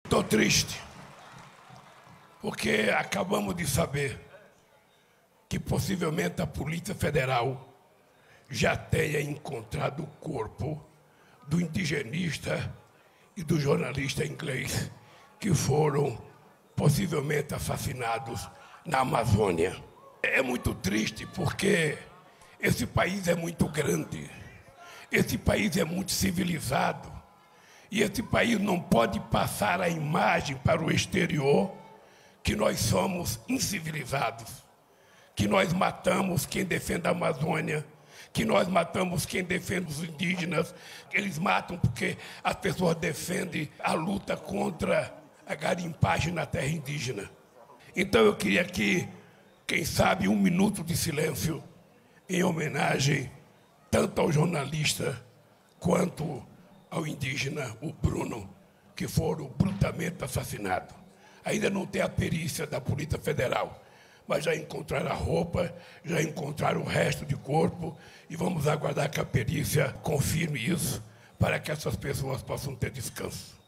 Estou triste, porque acabamos de saber que possivelmente a Polícia Federal já tenha encontrado o corpo do indigenista e do jornalista inglês que foram possivelmente assassinados na Amazônia. É muito triste porque esse país é muito grande, esse país é muito civilizado, e esse país não pode passar a imagem para o exterior que nós somos incivilizados, que nós matamos quem defende a Amazônia, que nós matamos quem defende os indígenas, que eles matam porque as pessoas defendem a luta contra a garimpagem na terra indígena. Então eu queria aqui, quem sabe, 1 minuto de silêncio em homenagem tanto ao jornalista quanto ao indígena, o Bruno, que foram brutalmente assassinados. Ainda não tem a perícia da Polícia Federal, mas já encontraram a roupa, já encontraram o resto de corpo e vamos aguardar que a perícia confirme isso para que essas pessoas possam ter descanso.